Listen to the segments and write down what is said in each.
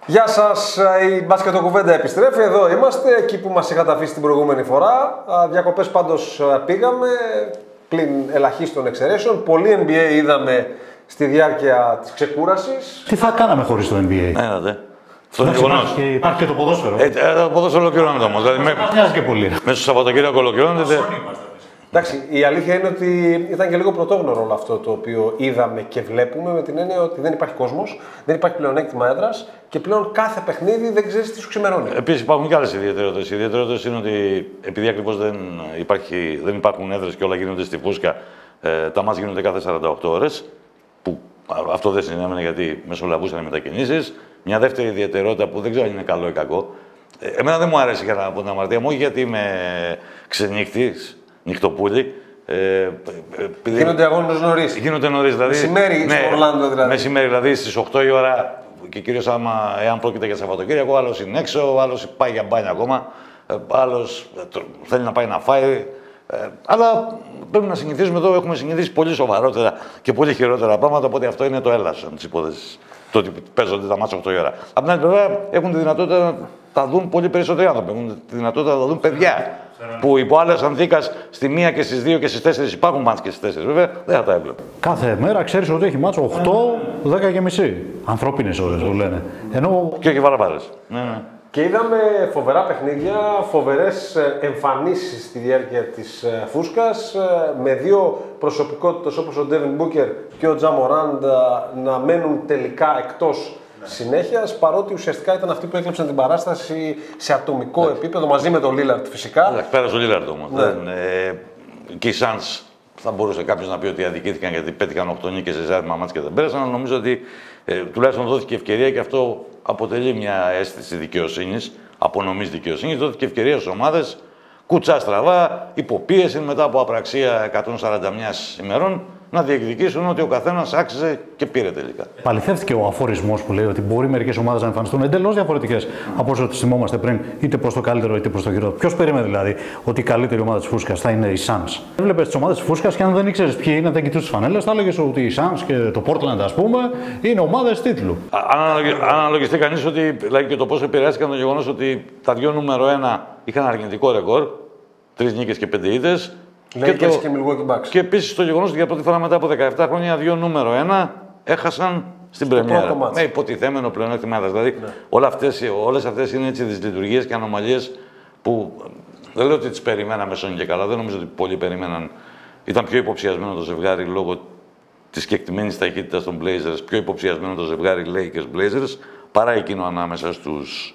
Γεια σας, η Μπασκετοκουβέντα επιστρέφει, εδώ είμαστε, εκεί που μας είχατε αφήσει την προηγούμενη φορά. Διακοπές πάντως πήγαμε, πλην ελαχίστων εξαιρέσεων. Πολύ NBA είδαμε στη διάρκεια της ξεκούρασης. Τι θα κάναμε χωρίς το NBA. Ένατε. Αυτό είναι γεγονός. Υπάρχει και το ποδόσφαιρο. Το ποδόσφαιρο ολοκληρώνεται όμως. Δηλαδή, μοιάζει και πολύ. μέσα στο Σαββατοκύριακο ολοκληρώνεται. Εντάξει, η αλήθεια είναι ότι ήταν και λίγο πρωτόγνωρο όλο αυτό το οποίο είδαμε και βλέπουμε, με την έννοια ότι δεν υπάρχει κόσμος, δεν υπάρχει πλεονέκτημα έδρας και πλέον κάθε παιχνίδι δεν ξέρεις τι σου ξημερώνει. Επίσης υπάρχουν και άλλες ιδιαιτερότητες. Οι ιδιαιτερότητες είναι ότι επειδή ακριβώς δεν υπάρχουν έδρες και όλα γίνονται στη φούσκα, τα μάτς γίνονται κάθε 48 ώρες. Που αυτό δεν συνέβαινε γιατί μεσολαβούσαν οι μετακινήσεις. Μια δεύτερη ιδιαιτερότητα που δεν ξέρω αν είναι καλό ή κακό. Εμένα δεν μου αρέσει για να πω την αμαρτία μου, όχι γιατί είμαι ξενύχτης. Νυχτοπούλη. Γίνονται αγώνες νωρίς. Γίνονται νωρίς. Δηλαδή, μεσημέρι στο Ορλάντο δηλαδή. Μεσημέρι, δηλαδή στις 8 η ώρα και κυρίως εάν πρόκειται για Σαββατοκύριακο, ο άλλος είναι έξω, ο άλλος πάει για μπάνια ακόμα, άλλος θέλει να πάει να φάει. Αλλά πρέπει να συνηθίσουμε εδώ, έχουμε συνηθίσει πολύ σοβαρότερα και πολύ χειρότερα πράγματα, οπότε αυτό είναι το έλασον της υπόθεσης. Το ότι παίζονται τα μάτσα 8 η ώρα. Απ' την άλλη πλευρά έχουν τη δυνατότητα να τα δουν πολύ περισσότεροι άνθρωποι. Έχουν τη δυνατότητα να τα δουν παιδιά. Που υπό άλλες συνθήκες στη 1 και στις 2 και στις 4 υπάρχουν μάτς και στις 4, βέβαια, δεν θα τα έβλεπε. Κάθε μέρα ξέρεις ότι έχει μάτς 8, 10 και μισή. Ανθρώπινες ώρες το λένε. Και όχι βαραβάρες. Ναι. Και είδαμε φοβερά παιχνίδια, φοβερές εμφανίσεις στη διάρκεια της φούσκας, με δύο προσωπικότητες όπως ο Ντέβιν Μπούκερ και ο Τζα Μοράντ να μένουν τελικά εκτός συνέχειας, παρότι ουσιαστικά ήταν αυτοί που έκλεψαν την παράσταση σε ατομικό επίπεδο, μαζί με τον Λίλαρντ φυσικά. Πέρασε ο Λίλαρντ όμως. Ναι. Και οι Suns θα μπορούσε κάποιος να πει ότι αδικήθηκαν γιατί πέτυχαν 8 νίκες σε ζάρμα μάτς και δεν πέρασαν, αλλά νομίζω ότι τουλάχιστον δόθηκε ευκαιρία και αυτό αποτελεί μια αίσθηση δικαιοσύνης, απονομής δικαιοσύνης. Δόθηκε ευκαιρία στις ομάδες, κουτσά στραβά, υποπίεση μετά από απραξία 141 ημερών, να διεκδικήσουν ότι ο καθένας άξιζε και πήρε τελικά. Παληθεύτηκε ο αφορισμός που λέει ότι μπορεί μερικές ομάδες να εμφανιστούν εντελώς διαφορετικές από όσο τις θυμόμαστε πριν, είτε προς το καλύτερο είτε προς το χειρότερο. Ποιος περίμενε δηλαδή ότι η καλύτερη ομάδα της φούσκας θα είναι οι Suns. Έβλεπες τις ομάδες της φούσκας και αν δεν ήξερες ποιοι είναι, δεν κοιτούσες τις φανέλες, θα έλεγες ότι οι Suns και το Portland, ας πούμε, είναι ομάδες τίτλου. Αν αναλογιστεί κανείς ότι δηλαδή και το πώς επηρεάστηκαν το γεγονός ότι τα δύο νούμερο 1 είχαν αρνητικό ρεκόρ, 3 νίκες και 5 ήττες. Lakers και Milwaukee Bucks. Και επίσης το γεγονός ότι για πρώτη φορά μετά από 17 χρόνια δύο νούμερο 1 έχασαν στην πρεμιέρα. Με υποτιθέμενο πλεονέκτημα έδρας. Δηλαδή όλες αυτές είναι έτσι δυσλειτουργίες και ανομαλίες που δεν λέω ότι τις περιμέναμε σώνει και καλά. Δεν νομίζω ότι πολλοί περίμεναν. Ήταν πιο υποψιασμένο το ζευγάρι λόγω της κεκτημένης ταχύτητας των Blazers, πιο υποψιασμένο το ζευγάρι Lakers Blazers παρά εκείνο ανάμεσα στους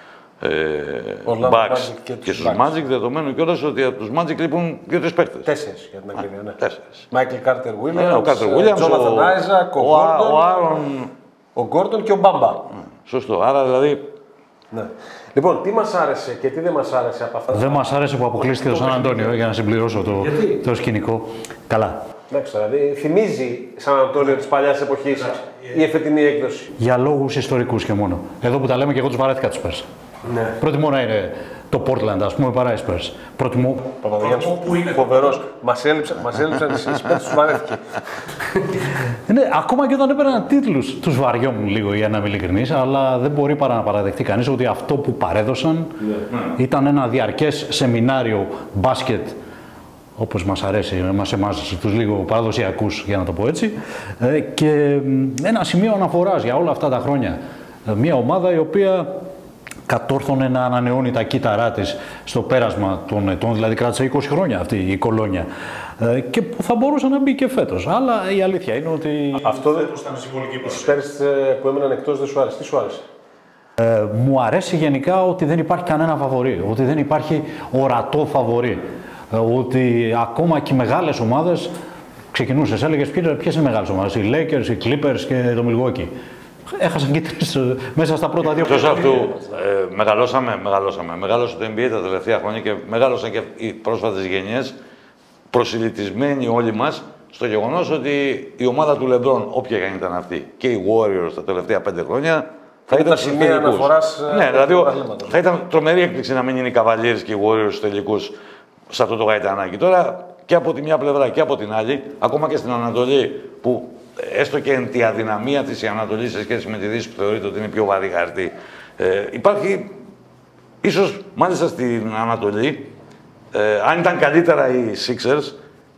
Bucks και στους Magic, δεδομένου κιόλας ότι από τους Magic λείπουν 2-3 παίκτες. 4 για την ακρίβεια, ναι. 4. Michael Carter Williams, ο Carter Williams, Jonathan Isaac, ο Gordon και ο Bamba. Σωστό, άρα δηλαδή... Ναι. Λοιπόν, τι μας άρεσε και τι δεν μας άρεσε από αυτά. Δεν μας άρεσε που αποκλείστηκε το Σαν Αντώνιο, για να συμπληρώσω το σκηνικό. Καλά. Εντάξει, δηλαδή θυμίζει Σαν Αντώνιο της παλιάς εποχής η εφετινή έκδοση. Για λόγους ιστορικούς και μόνο. Εδώ που τα λέμε και εγώ τους βαρέθηκα τους Spurs. Ναι. Προτιμώ να είναι το Portland, ας πούμε, παρά οι Spurs. Προτιμώ... Παπαδογιάννης, φοβερός. Μας έλειψαν οι Spurs, τους βαρέθηκε. Ναι, ακόμα και όταν έπαιρναν τίτλους, τους βαριόμουν λίγο για να είμαι ειλικρινής, αλλά δεν μπορεί παρά να παραδεχτεί κανείς ότι αυτό που παρέδωσαν ήταν ένα διαρκές σεμινάριο μπάσκετ, όπως μας αρέσει, εμάς τους λίγο παραδοσιακούς, για να το πω έτσι, και ένα σημείο αναφοράς για όλα αυτά τα χρόνια. Μια ομάδα η οποία κατόρθωνε να ανανεώνει τα κύτταρά της στο πέρασμα των ετών, δηλαδή κράτησε 20 χρόνια αυτή η κολόνια και που θα μπορούσε να μπει και φέτος. Αλλά η αλήθεια είναι ότι... Αυτό δεν ήταν συμβολική παρουσία. Οι Spurs που έμειναν εκτός δεν σου άρεσε. Τι σου άρεσε? Μου αρέσει γενικά ότι δεν υπάρχει κανένα φαβορί, ότι δεν υπάρχει ορατό φαβορί. Ότι ακόμα και οι μεγάλες ομάδες, ξεκινούσες, έλεγες ποιες είναι οι μεγάλες ομάδες, οι Lakers, οι Clippers και το Milwaukee. Έχασαν και τρεις μέσα στα πρώτα δύο. Εκτός αυτού, μεγάλωσε το NBA τα τελευταία χρόνια και μεγάλωσαν και οι πρόσφατες γενιές, προσιλητισμένοι όλοι μας, στο γεγονός ότι η ομάδα του LeBron, όποια και ήταν αυτή, και οι Warriors τα τελευταία 5 χρόνια, θα ήταν τα σημεία αναφοράς. Ναι, δηλαδή θα ήταν τρομερή έκπληξη να μην είναι οι Cavaliers και οι Warriors στους τελικούς σε αυτό το γαϊτανάκι. Τώρα και από τη μια πλευρά και από την άλλη, ακόμα και στην Ανατολή, που έστω και εν τη αδυναμία της η Ανατολή σε σχέση με τη Δύση που θεωρείται ότι είναι πιο βαρύ χαρτί. Υπάρχει, ίσως μάλιστα στην Ανατολή, αν ήταν καλύτερα οι Sixers,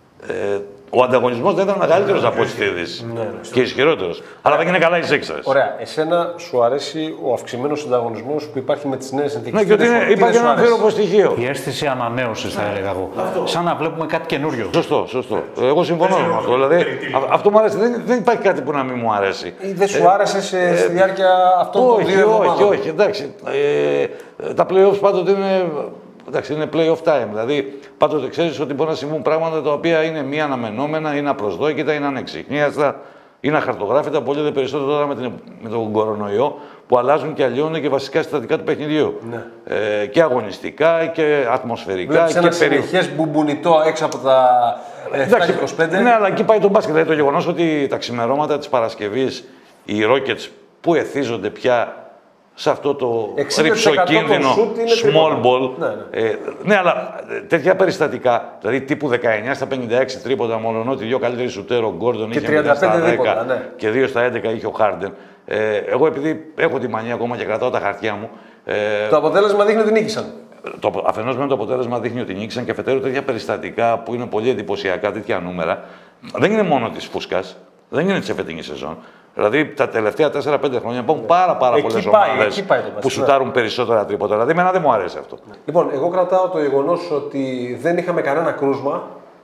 ο ανταγωνισμός δεν ήταν μεγαλύτερος από ό,τι στη Δύση. Και ισχυρότερος. Αλλά δεν είναι καλά οι Sixers. Ωραία. Εσένα σου αρέσει ο αυξημένος ανταγωνισμός που υπάρχει με τις νέες συνθήκες? Ναι, και ότι υπάρχει ένα αμφίροπο στοιχείο. Η αίσθηση ανανέωσης, θα έλεγα εγώ. Σαν να βλέπουμε κάτι καινούριο. Σωστό. Εγώ συμφωνώ με αυτό. Δηλαδή, αυτό μου αρέσει. Δεν υπάρχει κάτι που να μην μου αρέσει. Ή δεν σου άρεσε στη διάρκεια αυτών των 2 εβδομάδων? Όχι. Εντάξει. Τα playoffs πάντοτε είναι. Εντάξει, είναι play-off time. Δηλαδή, πάντοτε ξέρεις ότι μπορεί να συμβούν πράγματα τα οποία είναι μη αναμενόμενα, είναι απροσδόκητα, είναι ανεξιχνίαστα, είναι αχαρτογράφητα. Πολύ δε περισσότερο τώρα με τον κορονοϊό που αλλάζουν και αλλοιώνουν και βασικά συστατικά του παιχνιδιού. Ναι. Και αγωνιστικά και ατμοσφαιρικά. Βλέπεις ένα συνεχές μπουμπουνιτό έξω από τα 7-25. Ναι, αλλά εκεί πάει το μπάσκετ. Δηλαδή, το γεγονός ότι τα ξημερώματα της Παρασκευής οι Rockets που εθίζονται πια σε αυτό το ρυψοκίνδυνο small ball. Ναι, αλλά τέτοια περιστατικά, δηλαδή τύπου 19 στα 56 τρίποτα, μόνο ότι 2 καλύτεροι σουτέρ, ο Γκόρντον είχε 0 στα 10 και 2 στα 11 είχε ο Χάρντεν. Εγώ επειδή έχω τη μανία ακόμα και κρατάω τα χαρτιά μου. Το αποτέλεσμα δείχνει ότι νίκησαν. Αφενός με το αποτέλεσμα δείχνει ότι νίκησαν και αφετέρου τέτοια περιστατικά που είναι πολύ εντυπωσιακά, τέτοια νούμερα. Δεν είναι μόνο της φούσκας, δεν είναι της εφετινής σεζόν. Δηλαδή τα τελευταία 4-5 χρόνια υπάρχουν πάρα πολλές ομάδες που σουτάρουν περισσότερα τρίποτα. Δηλαδή, εμένα δεν μου αρέσει αυτό. Λοιπόν, εγώ κρατάω το γεγονός ότι δεν είχαμε κανένα κρούσμα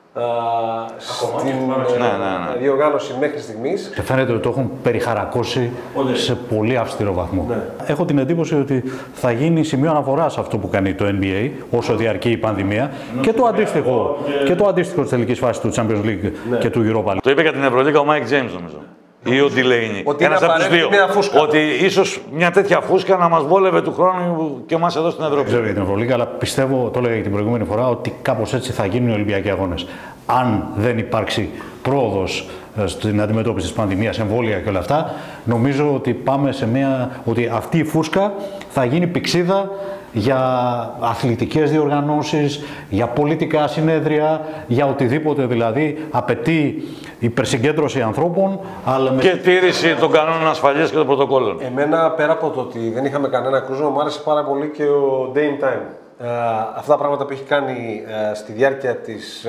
στην διοργάνωση μέχρι στιγμής. Και φαίνεται ότι το έχουν περιχαρακώσει σε πολύ αυστηρό βαθμό. Ναι. Έχω την εντύπωση ότι θα γίνει σημείο αναφοράς αυτό που κάνει το NBA όσο διαρκεί η πανδημία και το αντίστοιχο της τελικής φάσης του Champions League και του Europa League. Το είπε για την Ευρωλίγα ο Mike James, νομίζω. Ή ο Delaney. Ένας από τους δύο. Ότι ίσως μια τέτοια φούσκα να μας βόλευε του χρόνου και εμάς εδώ στην Ευρώπη. Δεν ξέρω για την Ευρωλίγα, αλλά πιστεύω, το έλεγα και την προηγούμενη φορά, ότι κάπως έτσι θα γίνουν οι Ολυμπιακοί Αγώνες. Αν δεν υπάρξει πρόοδος στην αντιμετώπιση της πανδημίας, εμβόλια και όλα αυτά, νομίζω ότι πάμε σε ότι αυτή η φούσκα θα γίνει πηξίδα για αθλητικές διοργανώσεις, για πολιτικά συνέδρια, για οτιδήποτε δηλαδή απαιτεί υπερσυγκέντρωση ανθρώπων. Αλλά και τήρηση των κανόνων ασφαλείας και των πρωτοκόλλων. Εμένα, πέρα από το ότι δεν είχαμε κανένα κρούσμα, μου άρεσε πάρα πολύ και ο Dame Time. Αυτά τα πράγματα που έχει κάνει στη διάρκεια της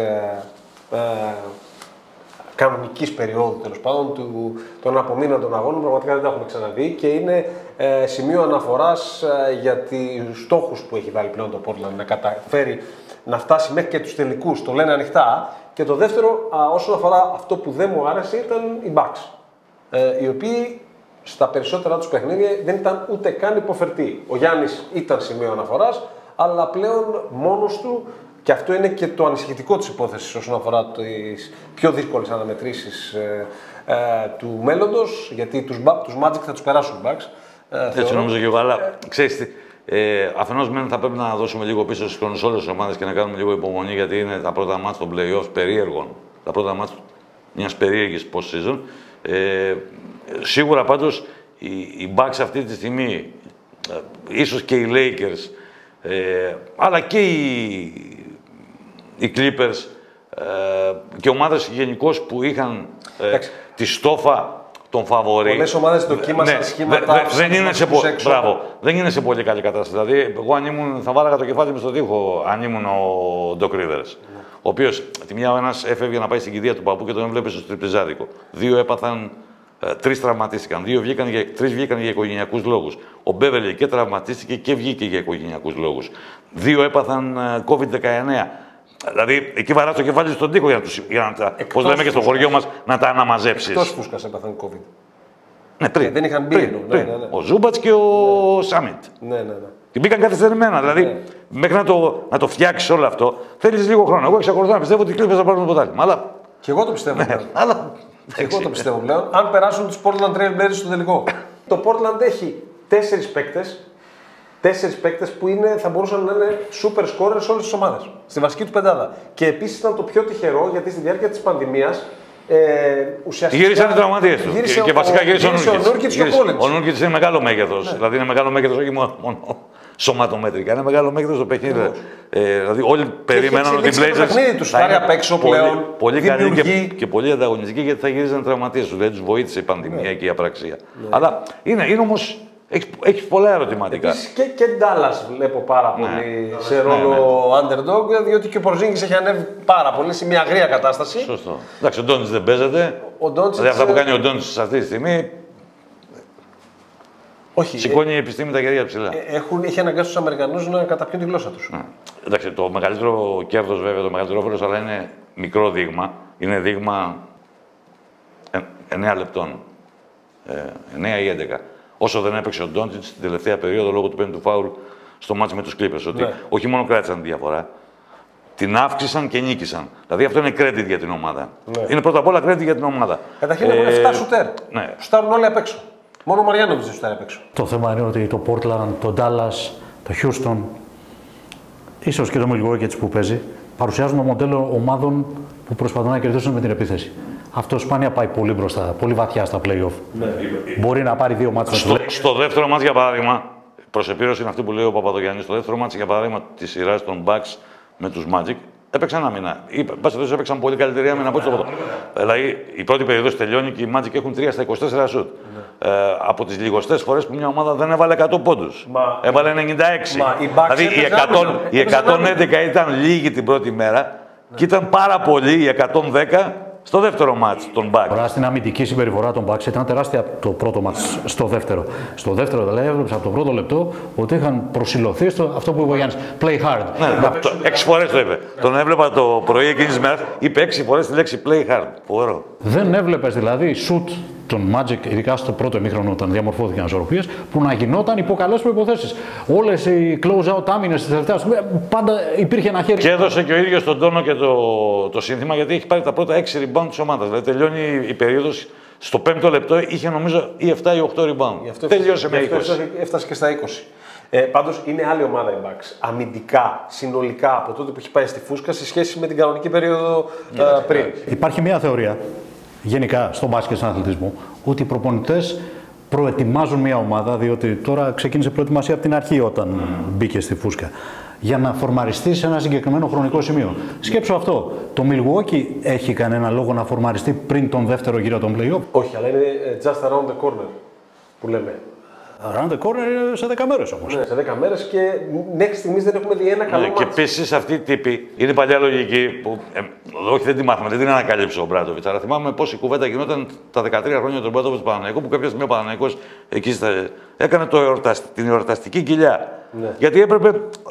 κανονικής περίοδου, τέλος πάντων, των απομείναντων αγώνων, πραγματικά δεν τα έχουμε ξαναδεί και είναι σημείο αναφοράς για τους στόχους που έχει βάλει πλέον το Portland, να καταφέρει να φτάσει μέχρι και τους τελικούς, το λένε ανοιχτά. Και το δεύτερο, όσον αφορά αυτό που δεν μου άρεσε, ήταν οι Bucks, οι οποίοι στα περισσότερα τους παιχνίδια δεν ήταν ούτε καν υποφερτοί. Ο Γιάννης ήταν σημείο αναφοράς, αλλά πλέον μόνος του. Και αυτό είναι και το ανησυχητικό της υπόθεσης όσον αφορά τις πιο δύσκολες αναμετρήσεις του μέλλοντος, γιατί τους Magic θα τους περάσουν Bucks. Έτσι νομίζω και εγώ, αλλά ξέρεις τι, αφενός μεν θα πρέπει να δώσουμε λίγο πίσω στους χρόνους όλες τις ομάδες και να κάνουμε λίγο υπομονή, γιατί είναι τα πρώτα μάτς των play-offs περίεργων, τα πρώτα μάτς μιας περίεργης post-season. Σίγουρα πάντως οι Bucks αυτή τη στιγμή, ίσως και οι Lakers, αλλά και οι Clippers και ομάδες γενικώς που είχαν τη στόφα των φαβορί. Πολλές ομάδες δοκίμασαν σχήματα. Δεν είναι σε πολύ καλή κατάσταση. Δηλαδή, εγώ αν ήμουν, θα βάλαγα το κεφάλι μου στον τοίχο αν ήμουν ο Doc Rivers. Ο οποίος τη μια ο ένας έφευγε να πάει στην κηδεία του παππού και τον έβλεπε στο τριπτιζάδικο. 2 έπαθαν. 3 τραυματίστηκαν. 3 βγήκαν για οικογενειακούς λόγους. Ο Μπέβελι και τραυματίστηκε και βγήκε για οικογενειακούς λόγους. 2 έπαθαν COVID-19. Δηλαδή, εκεί βαράς το κεφάλι στον τοίχο για να πώς λέμε και στο χωριό μας, να τα αναμαζέψεις. Εκτός φούσκας έπαθαν COVID. Ναι, πριν. Δεν είχαν μπει. Ναι. Ο Ζούμπατς και ο Σάμιτ. Ναι. Και μπήκαν καθυστερημένα. Δηλαδή, μέχρι να το φτιάξεις όλο αυτό, θέλεις λίγο χρόνο. Εγώ εξακολουθώ να πιστεύω ότι οι Clippers θα πάρουν το πρωτάθλημα. Αλλά... Και εγώ το πιστεύω. Εγώ το πιστεύω πλέον. Αν περάσουν τους Portland Trail Blazers στο τελικό. Το Portland έχει 4 παίκτες που θα μπορούσαν να είναι super scorers σε όλες τις ομάδες. Στη βασική του πεντάδα. Και επίσης ήταν το πιο τυχερό γιατί στη διάρκεια της πανδημίας ουσιαστικά. Γύρισαν οι τραυματίες του. Και βασικά γύρισε ο Νούρκιτς. Και ο Νούρκιτς είναι μεγάλο μέγεθος. Ναι. Δηλαδή είναι μεγάλο μέγεθος όχι μόνο σωματομετρικά. Είναι μεγάλο μέγεθος το παιχνίδι. Δηλαδή, όλοι περίμεναν ότι οι Blazers θα είναι απ' έξω πλέον. Πολύ καλή και πολύ ανταγωνιστική, γιατί θα γυρίζαν τραυματίες. Δηλαδή, τους βοήθησε η πανδημία και η απραξία. Αλλά είναι όμως. Έχει πολλά ερωτηματικά. Επίσης και Dallas βλέπω πάρα πολύ σε ρόλο underdog, διότι και ο Πορζίνγκης έχει ανέβει πάρα πολύ σε μια αγρία κατάσταση. Σωστό. Εντάξει, ο Ντόντσιτς δεν παίζεται. Δηλαδή αυτά που κάνει ο Ντόντσιτς αυτή τη στιγμή. Όχι. Σηκώνει η επιστήμη τα χέρια ψηλά. Έχει αναγκάσει τους Αμερικανούς να καταπιούν τη γλώσσα τους. Εντάξει, το μεγαλύτερο κέρδος βέβαια, το μεγαλύτερο όφελος, αλλά είναι μικρό δείγμα. Είναι δείγμα 9 λεπτών. 9 ή 11. Όσο δεν έπαιξε ο Ντόντσιτς την τελευταία περίοδο λόγω του πέμπτου φάουλ στο μάτς με τους Clippers. Ότι όχι μόνο κράτησαν τη διαφορά, την αύξησαν και νίκησαν. Δηλαδή αυτό είναι credit για την ομάδα. Είναι πρώτα απ' όλα credit για την ομάδα. Καταρχήν έχουν 7 σουτέρ. Σουτάρουν όλοι απ' έξω. Μόνο ο Μαριάνοβιτς δεν σουτάρει απ' έξω. Το θέμα είναι ότι το Portland, το Dallas, το Houston, ίσως και το Milwaukee που παίζει, παρουσιάζουν το μοντέλο ομάδων που προσπαθούν να κερδίσουν με την επίθεση. Αυτό σπάνια πάει πολύ μπροστά, πολύ βαθιά στα play-off. Μπορεί να πάρει 2 μάτς. Στο δεύτερο μάτς, για παράδειγμα, προς επίρρωση είναι αυτή που λέει ο Παπαδογιάννης, στο δεύτερο μάτς, για παράδειγμα, της σειράς των Bucks με τους Magic, έπαιξαν άμυνα. Έπαιξαν πολύ καλύτερη άμυνα από ό,τι στο πρώτο. Δηλαδή, η πρώτη περίοδος τελειώνει και οι Magic έχουν 3 στα 24 σουτ. Από τις λιγοστές φορές που μια ομάδα δεν έβαλε 100 πόντους. Έβαλε 96. Δηλαδή, οι 111 ήταν λίγοι την πρώτη μέρα και ήταν πάρα πολλοί οι 110 στο δεύτερο μάτς των Bucks. Τώρα στην αμυντική συμπεριφορά των Bucks ήταν τεράστια το πρώτο μάτς στο δεύτερο. Στο δεύτερο, δηλαδή, έβλεψα από το πρώτο λεπτό ότι είχαν προσηλωθεί στο αυτό που είπε ο Γιάννης. Play hard. Ναι, 6 φορές το είπε. Τον έβλεπα το πρωί εκείνης της μέρας, είπε 6 φορές τη λέξη play hard. Φοβερό. Δεν έβλεπες δηλαδή shoot τον Magic, ειδικά στο πρώτο ημίχρονο όταν διαμορφώθηκαν ισορροπίες, που να γινόταν υπό καλές προϋποθέσεις. όλες οι close-out άμυνες της τελευταίας, πάντα υπήρχε ένα χέρι. Και έδωσε και ο ίδιος τον τόνο και το σύνθημα, γιατί έχει πάρει τα πρώτα 6 rebound της ομάδας. Δηλαδή τελειώνει η περίοδος, στο 5ο λεπτό είχε νομίζω ή 7 ή 8 rebound. Τελειώσε με 20. Έφτασε και στα 20. Πάντως είναι άλλη ομάδα η Bucks. Αμυντικά, συνολικά από τότε που έχει πάει στη φούσκα σε σχέση με την κανονική περίοδο πριν. Υπάρχει μια θεωρία γενικά στον μπάσκετ, στον αθλητισμό, ότι οι προπονητές προετοιμάζουν μια ομάδα, διότι τώρα ξεκίνησε προετοιμασία από την αρχή όταν μπήκε στη φούσκα, για να φορμαριστεί σε ένα συγκεκριμένο χρονικό σημείο. Σκέψου αυτό. Το Milwaukee έχει κανένα λόγο να φορμαριστεί πριν τον δεύτερο γύρο των play-off? Όχι, αλλά είναι just around the corner που λέμε. Around the corner σε 10 μέρες όμως. Ναι, σε 10 μέρες και μέχρι στιγμής δεν έχουμε δει ένα καλό μάτς. Και επίσης αυτή η τύπη είναι παλιά λογική που όχι δεν τη μάθαμε, δεν την ανακάλυψε ο Μπράντοβιτς. Αλλά θυμάμαι πώς η κουβέντα γινόταν τα 13 χρόνια του Μπράντοβιτς Παναθηναϊκού, που κάποια στιγμή ο Παναθηναϊκός εκεί έκανε την εορταστική κοιλιά. Ναι. Γιατί έπρεπε,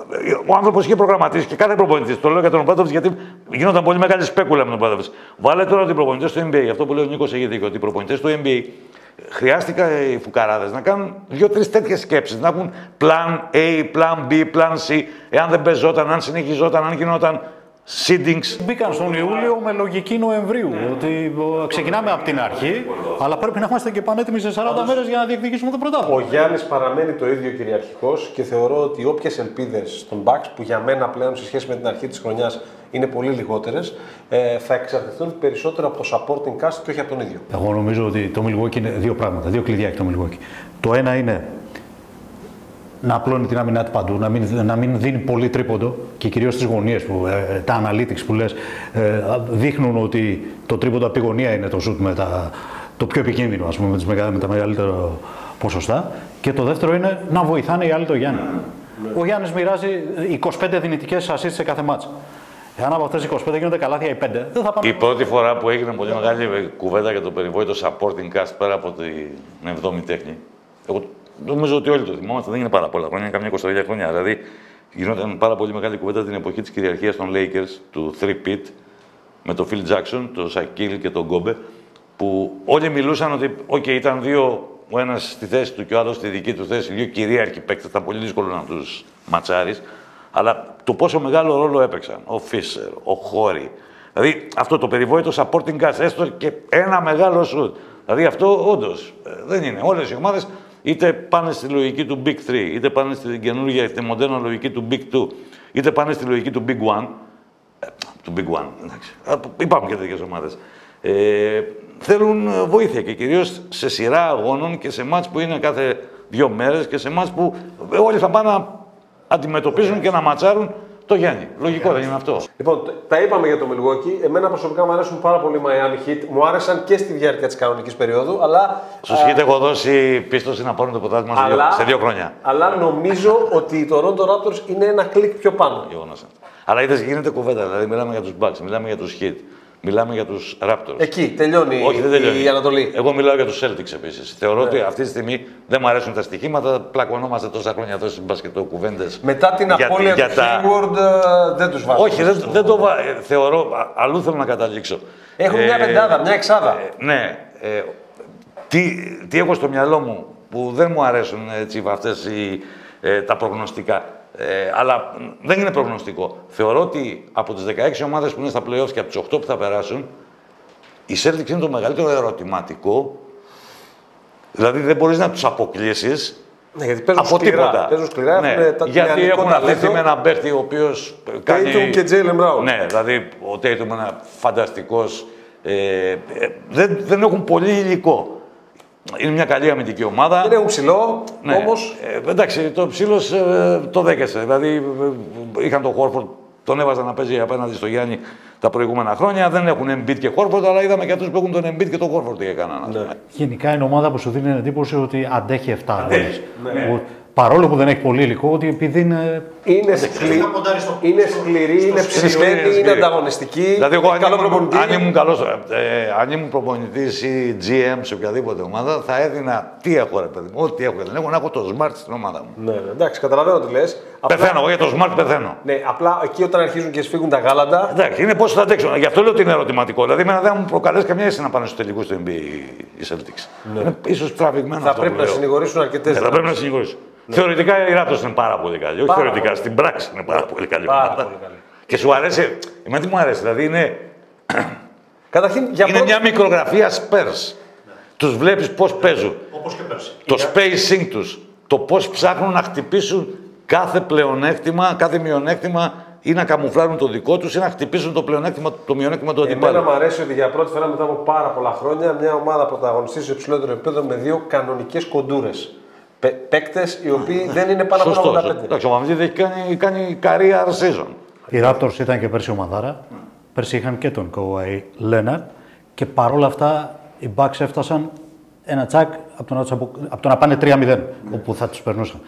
ο άνθρωπος είχε προγραμματίσει και κάθε προπονητής, το λέω για τον Μπράντοβιτς γιατί γινόταν πολύ μεγάλη σπέκουλα με τον Μπράντοβιτς. Βάλε τώρα ότι οι προπονητές του NBA, αυτό που λέει ο Νίκος έχει δίκιο, ότι οι προπονητές του NBA. Χρειάστηκαν οι φουκαράδες να κάνουν 2-3 τέτοιες σκέψεις. Να έχουν plan A, plan B, plan C. Εάν δεν παίζονταν, αν συνεχιζόταν, αν γινόταν seedings. Μπήκαν στον Ιούλιο με λογική Νοεμβρίου. Ότι ξεκινάμε από την αρχή, αλλά πρέπει να είμαστε και πανέτοιμοι σε 40 μέρες για να διεκδικήσουμε το πρωτάθλημα. Ο Γιάννης παραμένει το ίδιο κυριαρχικός και θεωρώ ότι όποιες ελπίδες των Bucks, που για μένα πλέον σε σχέση με την αρχή της χρονιάς είναι πολύ λιγότερες, θα εξαρτηθούν περισσότερο από το supporting cast και όχι από τον ίδιο. Εγώ νομίζω ότι το Milwaukee είναι δύο πράγματα, δύο κλειδιά έχει το Milwaukee. Το ένα είναι να απλώνει την άμυνά του παντού, να μην δίνει πολύ τρίποντο και κυρίως στις γωνίες, που τα analytics που λες δείχνουν ότι το τρίποντο από τη γωνία είναι το shoot το πιο επικίνδυνο, ας πούμε, με τα μεγαλύτερα ποσοστά. Και το δεύτερο είναι να βοηθάνε οι άλλοι το Γιάννη. Ο Γιάννης μοιράζει 25 δυνητικές assists σε κάθε μάτς. Εάν από αυτές οι 25 γίνονται καλάθια οι 5, δεν θα πάνε. Η πρώτη φορά που έγινε πολύ μεγάλη κουβέντα για το περιβόητο supporting cast πέρα από την 7η τέχνη. Εγώ νομίζω ότι όλοι το θυμόμαστε, δεν είναι πάρα πολλά χρόνια, είναι καμιά 20 χρόνια. Δηλαδή γινόταν πάρα πολύ μεγάλη κουβέντα την εποχή της κυριαρχίας των Lakers, του 3-pit, με τον Phil Jackson, τον Shaquille και τον Kobe, που όλοι μιλούσαν ότι ήταν δύο, ο ένας στη θέση του και ο άλλος στη δική του θέση, δύο κυρίαρχοι παίκτες, ήταν πολύ δύσκολο να τους ματσάρεις. Αλλά το πόσο μεγάλο ρόλο έπαιξαν ο Φίσερ, ο Χόρι. Δηλαδή αυτό το περιβόητο supporting cast, έστω και ένα μεγάλο σουτ. Δηλαδή αυτό όντως δεν είναι. Όλες οι ομάδες είτε πάνε στη λογική του Big 3, είτε πάνε στην καινούργια, στη μοντέρνα λογική του Big 2, είτε πάνε στη λογική του Big 1. Του Big 1, εντάξει. Υπάρχουν και τέτοιες ομάδες. Θέλουν βοήθεια και κυρίως σε σειρά αγώνων και σε μάτς που είναι κάθε 2 μέρες και σε μάτς που όλοι θα πάνε αντιμετωπίζουν και να ματσάρουν το Γιάννη. Λογικό δεν είναι αυτό. Λοιπόν, τα είπαμε για το Milwaukee. Εμένα προσωπικά μου αρέσουν πάρα πολύ οι Miami Heat. Μου άρεσαν και στη διάρκεια της κανονικής περίοδου. Αλλά στους Heat έχω δώσει πίστοση να πάρουν το πρωτάθλημα σε 2 χρόνια. Αλλά νομίζω ότι οι Toronto Raptors είναι ένα κλικ πιο πάνω. Αλλά είδες, γίνεται κουβέντα. Δηλαδή, μιλάμε για τους Bucks, μιλάμε για τους Heat. Μιλάμε για τους Raptors. Εκεί τελειώνει, όχι, δεν τελειώνει η Ανατολή. Εγώ μιλάω για τους Celtics επίσης. Θεωρώ ότι αυτή τη στιγμή δεν μου αρέσουν τα στοιχήματα. Πλακωνόμαστε τόσα χρόνια εδώ στις μπασκετοκουβέντες. Μετά την απώλεια του Hayward δεν τους βάζω. Όχι, δεν το θεωρώ. Αλλού θέλω να καταλήξω. Έχουν μια πεντάδα, μια εξάδα. Ναι. Τι έχω στο μυαλό μου που δεν μου αρέσουν αυτές τα προγνωστικά. Αλλά δεν είναι προγνωστικό. Θεωρώ ότι από τις 16 ομάδες που είναι στα play-offs και από τις 8 που θα περάσουν, οι Celtics είναι το μεγαλύτερο ερωτηματικό. Δηλαδή δεν μπορείς να τους αποκλείσεις. Ναι, γιατί παίζουν από σκληρά. τίποτα. Παίζουν σκληρά, ναι, γιατί έχουν αφήσει με έναν παίχτη ο οποίος κάνει... Tatum και Jaylen Brown. Ναι, δηλαδή ο Tatum είναι φανταστικός. Δεν έχουν πολύ υλικό. Είναι μια καλή αμυντική ομάδα. Δεν έχουν ψηλό, ναι. Όμως... εντάξει, το ψήλος το δέχεσαι. Δηλαδή είχαν τον Horford, τον έβαζαν να παίζει απέναντι στο Γιάννη τα προηγούμενα χρόνια. Δεν έχουν Embiid και Horford, αλλά είδαμε και αυτούς που έχουν τον Embiid και τον Horford τι έκαναν. Ναι. Γενικά είναι ομάδα που σου δίνει την εντύπωση ότι αντέχει 7 αγώνες. Ναι. Παρόλο που δεν έχει πολύ υλικό, ότι επειδή είναι. Είναι σκληρή, είναι ψημένη, είναι ανταγωνιστική. Δηλαδή, εγώ αν ήμουν προπονητής ή GM σε οποιαδήποτε ομάδα, θα έδινα τι έχω, ρε παιδί μου. Ό,τι έχω. Δεν έχω να έχω το Smart στην ομάδα μου. Ναι, εντάξει, καταλαβαίνω τι λες. Πεθαίνω, εγώ για το Smart πεθαίνω. Ναι, απλά εκεί όταν αρχίζουν και σφίγγουν τα γάλαντα. Εντάξει, είναι πώς θα αντέξουν. Γι' αυτό λέω ότι είναι ερωτηματικό. Δηλαδή, εμένα δεν μου προκαλέσει καμία αίσθηση να πάνε στο τελικό στο NBA οι Celtics. Ναι. Είναι ίσως τραβηγμένο θα αυτό. Θα πρέπει να συνηγορήσουν αρκετές. Θα πρέπει να συνηγορήσουν. Ναι. Θεωρητικά η Raptors είναι πάρα πολύ καλή. Όχι θεωρητικά, στην πράξη είναι πάρα πολύ καλή. Και σου αρέσει. Εμένα τι μου αρέσει, δηλαδή είναι. Καταρχήν, είναι μια μικρογραφία Spurs. Τους βλέπεις πώς παίζουν. Όπως και πέρσι. Το spacing τους. Το πώς ψάχνουν να χτυπήσουν κάθε πλεονέκτημα, κάθε μειονέκτημα ή να καμουφλάρουν το δικό τους ή να χτυπήσουν το πλεονέκτημα, το μειονέκτημα του αντιπάλου. Εμένα μου αρέσει ότι για πρώτη φορά μετά από πάρα πολλά χρόνια μια ομάδα πρωταγωνιστεί σε υψηλότερο επίπεδο με 2 κανονικές κοντούρες. Παίκτες οι οποίοι δεν είναι πάνω από 85. Εντάξει, ο Μαμζίδη έχει κάνει career season. Οι Raptors ήταν και πέρσι ομαδάρα. Πέρσι είχαν και τον Kawhi Leonard και παρόλα αυτά οι Bucks έφτασαν ένα τσακ από το να πάνε 3-0, όπου θα τους περνούσαν.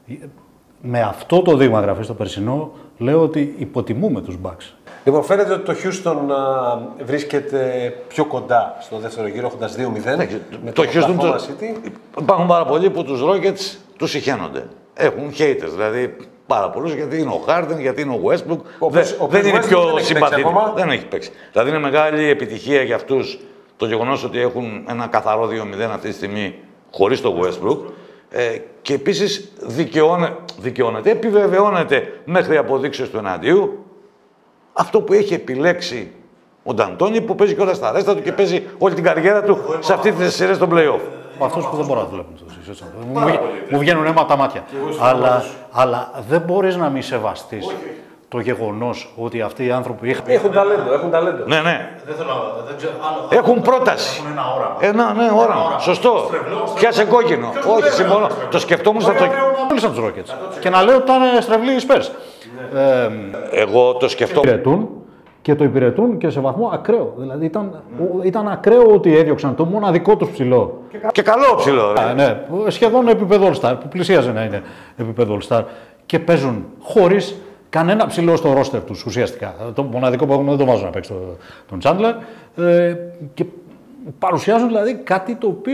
Με αυτό το δείγμα γραφής το περσινό, λέω ότι υποτιμούμε τους Bucks. Λοιπόν, φαίνεται ότι το Houston βρίσκεται πιο κοντά στο δεύτερο γύρο, έχοντας 2-0. Το Houston υπάρχουν πάρα πολλοί που τους Rockets τους συχαίνονται. Έχουν haters, δηλαδή πάρα πολλούς, γιατί είναι ο Harden, γιατί είναι ο Westbrook. Δεν είναι πιο συμπαθητικό. Δεν έχει παίξει. Δηλαδή είναι μεγάλη επιτυχία για αυτούς το γεγονός ότι έχουν ένα καθαρό 2-0 αυτή τη στιγμή χωρίς το Westbrook. Και επίσης δικαιώνεται, επιβεβαιώνεται μέχρι αποδείξεις του εναντίου αυτό που έχει επιλέξει ο Νταντόνι, που παίζει και όλα στα ρέστα του και παίζει όλη την καριέρα του σε αυτή τη σειρά στο play-off. Αυτός που δεν μπορώ να δουλεύω. Μου βγαίνουν αίμα από τα μάτια. Αλλά δεν μπορείς να μην σεβαστείς το γεγονός ότι αυτοί οι άνθρωποι έχουν ταλέντο. Ναι, ναι. Δεν θέλω, δεν ξέρω, έχουν πρόταση. Έχουν ένα όραμα. Ναι, όραμα. Σωστό. Πιάσε κόκκινο. Όχι, συμφωνώ. Το σκεφτόμουν στα το. Όλοι σαν τους Rockets. Και να λέω ότι ήταν στρεβλοί οι Spurs. Εγώ το σκεφτόμουν. Και το υπηρετούν και σε βαθμό ακραίο. Δηλαδή ήταν ακραίο ότι έδιωξαν το μοναδικό τους ψηλό. Και καλό ψηλό. Ναι, σχεδόν επίπεδο All-Star, που πλησίαζε να είναι επίπεδο All-Star. Και παίζουν χωρίς κανένα ψηλό στο ρόστερ τους ουσιαστικά. Το μοναδικό που έχουν δεν το βάζουν να παίξει τον Chandler. Και παρουσιάζουν δηλαδή κάτι το οποίο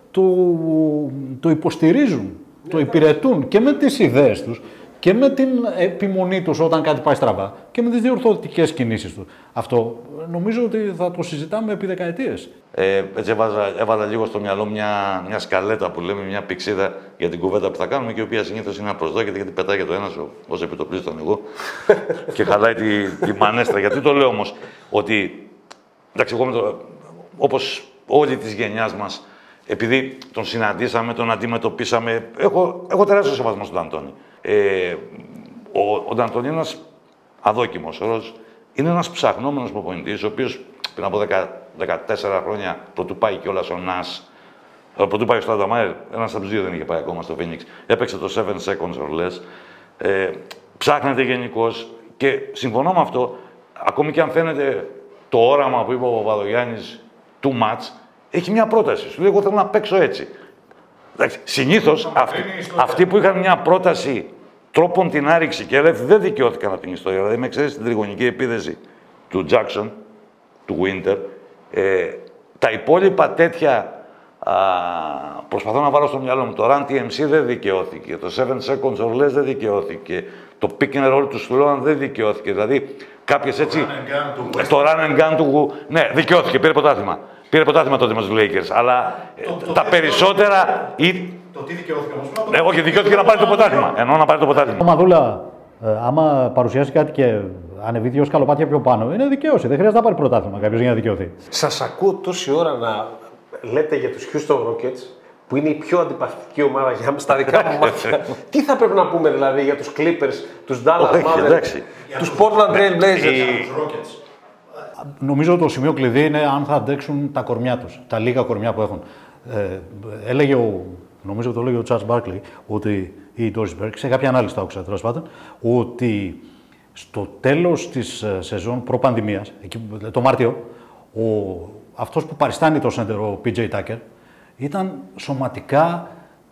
το υποστηρίζουν, το υπηρετούν και με τις ιδέες τους και με την επιμονή τους όταν κάτι πάει στραβά και με τις διορθωτικές κινήσεις τους. Αυτό νομίζω ότι θα το συζητάμε επί δεκαετίες. Έτσι έβαλα λίγο στο μυαλό μια σκαλέτα που λέμε, μια πηξίδα για την κουβέντα που θα κάνουμε και η οποία συνήθως είναι απροσδόκητη γιατί πετάει το ένας ως επιτοπλίστων εγώ και χαλάει τη μανέστρα. Γιατί το λέω όμως ότι, εντάξει, εγώ όπως όλη της γενιάς μας, επειδή τον συναντήσαμε, τον αντιμετωπίσαμε, έχω τεράστιο σεβασμό στον Αντώνη. Ο Νταντόνι είναι ένας αδόκιμος όρος, είναι ένας ψαχνόμενος προπονητής, ο οποίος πριν από 14 χρόνια, πρωτού πάει κιόλας ο Νας, πρωτού πάει στο Ανταμάιρ, ένας από τους δύο δεν είχε πάει ακόμα στο Phoenix, έπαιξε το 7 seconds or less. Ψάχνεται γενικώς και συμφωνώ με αυτό, ακόμη και αν φαίνεται το όραμα που είπε ο Παπαδογιάννης του μάτς, έχει μια πρόταση. Σου λέει: εγώ θέλω να παίξω έτσι. Συνήθως αυτοί που είχαν μια πρόταση τρόπον την άρηξη και έλεγε δεν δικαιώθηκαν από την ιστορία. Δηλαδή, με εξαίρεση την τριγωνική επίδεση του Jackson, του Winter, τα υπόλοιπα τέτοια προσπαθώ να βάλω στο μυαλό μου. Το Run TMC δεν δικαιώθηκε. Το 7 Seconds or Less δεν δικαιώθηκε. Το Pick and Roll του Sloan δεν δικαιώθηκε. Δηλαδή, κάποιες έτσι. Το Run and Gun του. Ναι, δικαιώθηκε. Πήρε πρωτάθλημα. Πήρε πρωτάθλημα τότε με τους Lakers. Αλλά τα περισσότερα. Το τι δικαιώθηκε όμως. Όχι, δικαιώθηκε να πάρει το πρωτάθλημα. Εννοώ να πάρει το πρωτάθλημα. Ο Μαδούλα, άμα παρουσιάσει κάτι και ανεβεί 2 σκαλοπάτια πιο πάνω, είναι δικαίωση. Δεν χρειάζεται να πάρει πρωτάθλημα κάποιο για να δικαιωθεί. Σας ακούω τόση ώρα να λέτε για τους Houston Rockets, που είναι η πιο αντιπαθητική ομάδα για στα δικά μου μάτια. Τι θα πρέπει να πούμε δηλαδή για τους Clippers, τους Dallas Mavericks, τους Portland Trail Blazers. Νομίζω ότι το σημείο κλειδί είναι αν θα αντέξουν τα κορμιά τους, τα λίγα κορμιά που έχουν. Νομίζω το έλεγε ο Charles Barkley, ότι, ή Doris Burke, σε κάποια ανάλυση το άκουσα τέλος πάντων, ότι στο τέλος της σεζόν προ-πανδημίας, το Μάρτιο, αυτός που παριστάνει το center, ο PJ Tucker, ήταν σωματικά.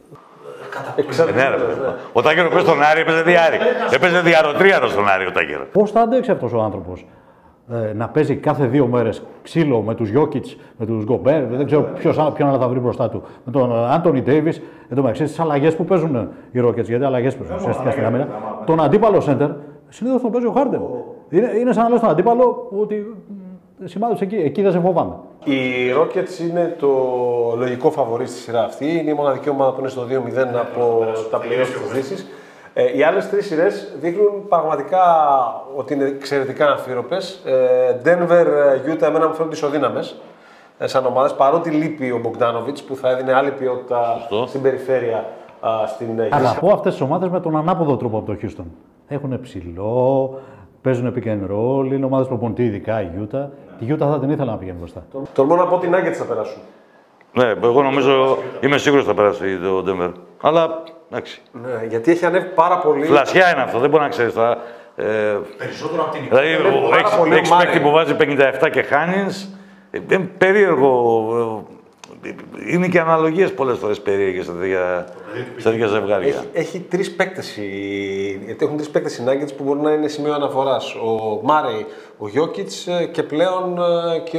Ο Τάκερ έπαιζε στον Άρη, έπαιζε διάρρη. Έπαιζε διαρροτρίαρο στον Άρη ο Τάκερ. Πώς θα αντέξει αυτός ο άνθρωπος να παίζει κάθε 2 μέρες ξύλο με τους Γιόκιτς, με τους Γκομπέρ, δεν ξέρω ποιον άλλο θα βρει μπροστά του, με τον Άντονι Ντέιβις, εν τω μεταξύ τις αλλαγές που παίζουν οι Ρόκετς, γιατί αλλαγές παίζουν ουσιαστικά στην άμυνα. Τον αντίπαλο center συνήθως τον παίζει ο Χάρντεν. Είναι σαν να λες τον αντίπαλο ότι σημάδεψε εκεί δεν σε φοβάμαι. Οι Rockets είναι το λογικό φαβορί στη σειρά αυτή. Είναι η μοναδική ομάδα που είναι στο 2-0 από τα πλέον της Δύσης. Οι άλλες 3 σειρές δείχνουν πραγματικά ότι είναι εξαιρετικά αμφίροπες. Denver, Utah, εμένα μου φαίνονται ισοδύναμες σαν ομάδες, παρότι λείπει ο Bogdanovic που θα έδινε άλλη ποιότητα στην περιφέρεια στην Houston. Αγαπώ αυτές τις ομάδες με τον ανάποδο τρόπο από το Houston. Έχουν ψηλό, παίζουν pick and roll, είναι ομάδες προπονητή, ειδικά η Utah. Τη Utah θα την ήθελα να πηγαίνει μπροστά. Τολμώ να πω ότι οι Nuggets θα περάσουν. Ναι, εγώ νομίζω, είμαι σίγουρος θα περάσει το Denver. Αλλά εντάξει. Ναι, γιατί έχει ανέβει πάρα πολύ. Φλασιά είναι αυτό, δεν μπορεί να ξέρεις τώρα. Περισσότερο από την εικόνα. Δηλαδή, έχεις παίκτη που βάζει 57 και χάνεις. Είναι περίεργο. Είναι και αναλογίες πολλές φορές περίεργες στα τέτοια ζευγάρια. Έχει 3 παίκτες, γιατί έχουν 3 παίκτες οι Nuggets που μπορεί να είναι σημείο αναφοράς. Ο Μάρεϊ, ο Γιόκιτς και πλέον και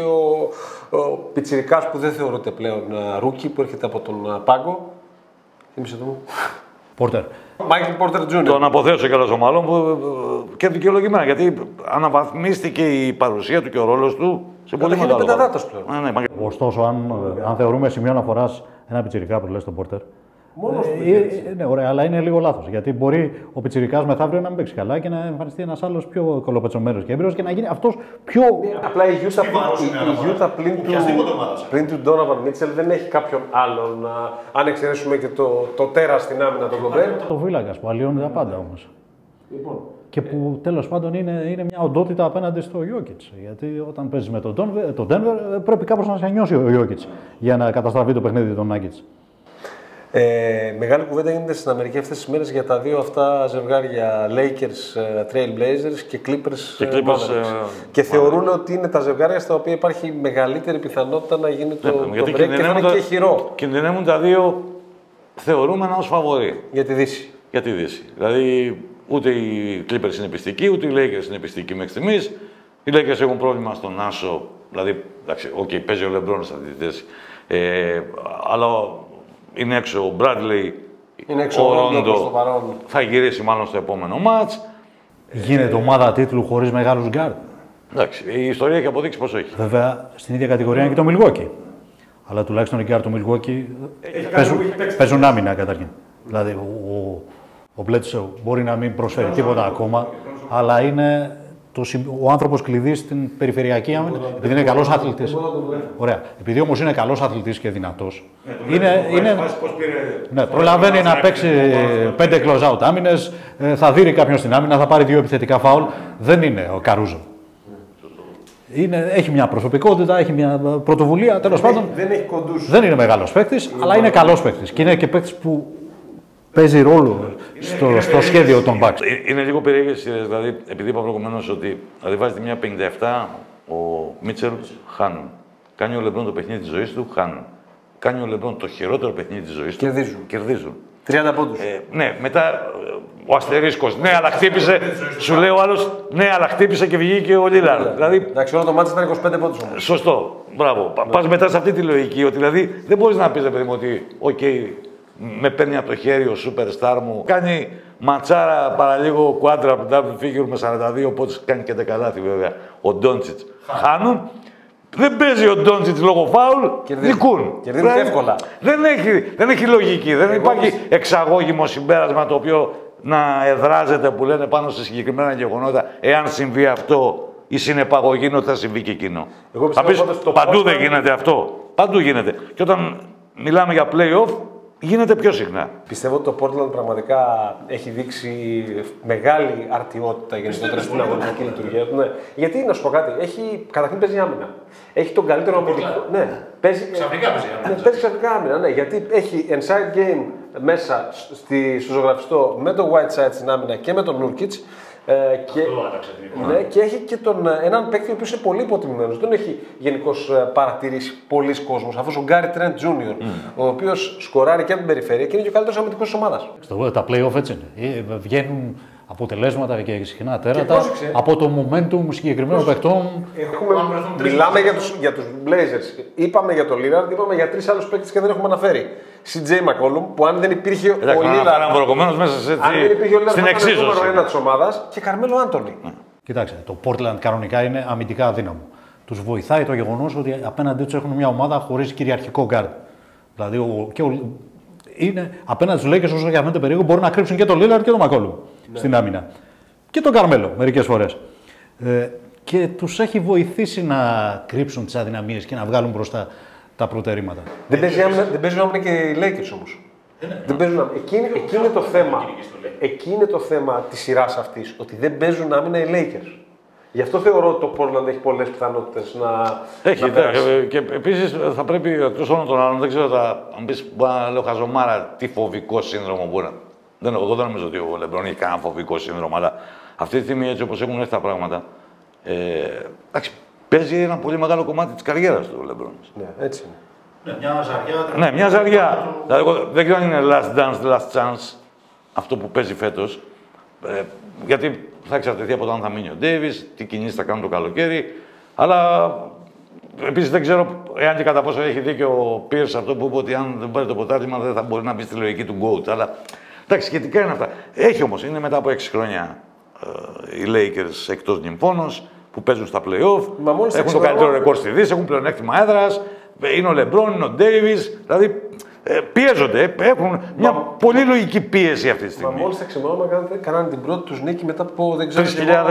ο πιτσιρικάς που δεν θεωρείται πλέον ρούκι που έρχεται από τον πάγκο. Θύμισε το μου. Πόρτερ. Μάικλ Πόρτερ Τζούνιορ. Τον αποθέωσε κιόλας ο Μάλλον και δικαιολογημένα, γιατί αναβαθμίστηκε η παρουσία του και ο ρόλος του σε πολύ μεγάλο βαθμό. Είναι πενταδάτος πλέον. Ωστόσο, αν θεωρούμε σημείο αναφοράς ένα πιτσιρικά που λες τον Πόρτερ, ναι, ωραία, αλλά είναι λίγο λάθος. Γιατί μπορεί ο πιτσιρικάς μεθαύριο να μην παίξει καλά και να εμφανιστεί ένας άλλος πιο κολοπετσωμένος και έμπειρος και να γίνει αυτός πιο. Απλά η Utah πλην του Donovan Mitchell δεν έχει κάποιον άλλον. Αν εξαιρέσουμε και το τέρας στην άμυνα τον Gobert. Το φύλακας που αλλοιώνει τα πάντα όμως. Λοιπόν. Και που τέλος πάντων είναι μια οντότητα απέναντι στο Jokic. Γιατί όταν παίζεις με τον Denver πρέπει κάπως να σε νιώσει ο Jokic για να καταστραφεί το παιχνίδι των Nuggets. Μεγάλη κουβέντα γίνεται στην Αμερική αυτές τις μέρες για τα 2 αυτά ζευγάρια Lakers, Trail Blazers και Clippers. Και θεωρούν ότι είναι τα ζευγάρια στα οποία υπάρχει μεγαλύτερη πιθανότητα να γίνει το break και θα είναι και χειρό. Κινδυνεύουν τα 2 θεωρούμενα ως φαβορί. Για τη Δύση. Για τη Δύση. Δηλαδή ούτε οι Clippers είναι πιστικοί, ούτε οι Lakers είναι πιστικοί μέχρι στιγμής. Οι Lakers έχουν πρόβλημα στον Άσο, δηλαδή παίζει ο LeBron σε αυτή τη θέση. Αλλά είναι έξω ο Bradley, είναι έξω ο Rondo, θα γυρίσει μάλλον στο επόμενο μάτς. Γίνεται ομάδα τίτλου χωρίς μεγάλους γκάρντ. Εντάξει, η ιστορία έχει αποδείξει πως έχει. Βέβαια, στην ίδια κατηγορία είναι και το Milwaukee. Αλλά τουλάχιστον οι γκάρντ του Milwaukee παίζουν άμυνα καταρχήν. Δηλαδή, ο Bledsoe μπορεί να μην προσφέρει τίποτα ακόμα, αλλά είναι ο άνθρωπος κλειδί στην περιφερειακή άμυνα, επειδή είναι καλός αθλητής. Ωραία. Επειδή όμως είναι καλός αθλητής και δυνατός, προλαβαίνει να παίξει 5 close-out άμυνες, θα δείρει κάποιον στην άμυνα, θα πάρει 2 επιθετικά φάουλ. Δεν είναι ο Καρούζο. Έχει μια προσωπικότητα, έχει μια πρωτοβουλία, τέλος πάντων. Δεν έχει κοντούς. Δεν είναι μεγάλος παίκτης, αλλά είναι καλός παίκτης. Και είναι και παίκτης που παίζει ρόλο στο σχέδιο των Bucks. Είναι λίγο περίεργες σειρές. Δηλαδή, επειδή είπα προηγουμένως ότι δηλαδή βάζει μια 57, ο Μίτσελ χάνουν. Κάνει ο Λεμπρόν το παιχνίδι της ζωής του, χάνουν. Κάνει ο Λεμπρόν το χειρότερο παιχνίδι της ζωής του, κερδίζουν. 30 πόντους. Ναι, μετά ο αστερίσκος. Ναι, αλλά χτύπησε. Σου λέει ο άλλος, ναι, αλλά χτύπησε και βγήκε ο Λίλαρντ. Δηλαδή, εντάξει, όλο το μάτι ήταν 25 πόντους όμως. Σωστό. Μπράβο. Πας μετά σε αυτή τη λογική. Ότι δηλαδή δεν μπορείς να πεις, παιδί μου, ότι OK, με παίρνει από το χέρι ο superstar μου. Κάνει ματσάρα παραλίγο quadruple double figure με 42 πόντους. Κάνει και 10 καλάθι βέβαια. Ο Ντόντσιτς. Χάνουν. Δεν παίζει ο Ντόντσιτς λόγω φάουλ, νικούν. Κερδίζουν εύκολα. Δεν έχει λογική. Δεν υπάρχει εξαγώγημο συμπέρασμα το οποίο να εδράζεται που λένε πάνω σε συγκεκριμένα γεγονότα. Εάν συμβεί αυτό ή συνεπαγωγή, ότι θα συμβεί και εκείνο. Θα πεις, παντού δεν γίνεται αυτό. Παντού γίνεται. Και όταν μιλάμε για play-off, γίνεται πιο συχνά. Πιστεύω ότι το Portland πραγματικά έχει δείξει μεγάλη αρτιότητα γενικότερα στην αγωνιστική λειτουργία του. Ναι. Γιατί να σου πω κάτι, καταρχήν παίζει άμυνα. Έχει τον καλύτερο αμυντικό. Ναι, ξαφνικά παίζει άμυνα. Ναι, παίζει ξαφνικά άμυνα. Ναι, γιατί έχει inside game μέσα στο ζωγραφιστό με τον Whiteside στην άμυνα και με τον Nurkic. Και έχει και έναν παίκτη ο οποίος είναι πολύ υποτιμημένος. Δεν έχει γενικώς παρατηρήσει πολλοί κόσμος. Αυτός ο Γκάρι Τρέντ Τζούνιορ, ο οποίος σκοράρει και από την περιφέρεια και είναι και ο καλύτερος αμυντικός της ομάδας. Τα play-off έτσι είναι. Βγαίνουν αποτελέσματα και συχνά τέρατα από το momentum συγκεκριμένων παιχτών. Μιλάμε για τους Blazers. Είπαμε για τον Lillard, είπαμε για 3 άλλους παίκτες και δεν έχουμε αναφέρει. CJ McCollum, που αν δεν υπήρχε ο Lillard. Στην εξίσωση. Θα ήταν νούμερο 1 της ομάδας και Καρμέλο Άντονι. Κοιτάξτε, το Portland κανονικά είναι αμυντικά αδύναμο. Τους βοηθάει το γεγονός ότι απέναντί τους έχουν μια ομάδα χωρίς κυριαρχικό guard. Δηλαδή, είναι απέναντι στους Lakers, όσο για φαίνεται περίεργο, μπορούν να κρύψουν και τον Lillard και τον McCollum στην άμυνα. Και τον Καρμέλο μερικές φορές. Και τους έχει βοηθήσει να κρύψουν τις αδυναμίες και να βγάλουν μπροστά τα προτερήματα. Δεν παίζουν άμυνα και οι Lakers όμως. Εκεί είναι το θέμα της σειράς αυτής, ότι δεν παίζουν άμυνα οι Lakers. Γι' αυτό θεωρώ ότι το Portland έχει πολλές πιθανότητες να. Έχει. Και επίσης θα πρέπει εκτός όλων των άλλων, δεν ξέρω, αν πεις, μπορεί να λέω χαζομάρα, τι φοβικό σύνδρομο μπορεί να. Εγώ δεν νομίζω ότι ο Λεμπρόν έχει κανένα φοβικό σύνδρομο, αλλά αυτή τη στιγμή έτσι όπως έχουν έρθει τα πράγματα. Εντάξει, παίζει ένα πολύ μεγάλο κομμάτι της καριέρας του ο Λεμπρόν. Ναι, έτσι είναι. Μια ζαριά. Ναι, μια ζαριά. Δηλαδή, δεν ξέρω αν είναι last dance, last chance αυτό που παίζει φέτος. Γιατί θα εξαρτηθεί από το αν θα μείνει ο Ντέιβις, τι κινήσεις θα κάνουν το καλοκαίρι. Αλλά επίσης δεν ξέρω εάν και κατά πόσο έχει δίκιο ο Πίρς αυτό που είπε ότι αν δεν πάρει το ποτάτημα δεν θα μπορεί να μπει στη λογική του GOAT. Αλλά εντάξει, σχετικά είναι αυτά. Έχει όμως, είναι μετά από 6 χρόνια οι Lakers εκτός νυμφώνος που παίζουν στα play-off. Έχουν το καλύτερο ρεκόρ στη Δύση, έχουν πλεονέκτημα έδρας. Είναι ο Λεμπρόν, είναι ο Ντέιβις. Δηλαδή πιέζονται, έχουν μια πολύ λογική πίεση αυτή τη στιγμή. Μα μόλις τα ξημερώματα κάνανε την πρώτη τους νίκη μετά από δεν ξέρω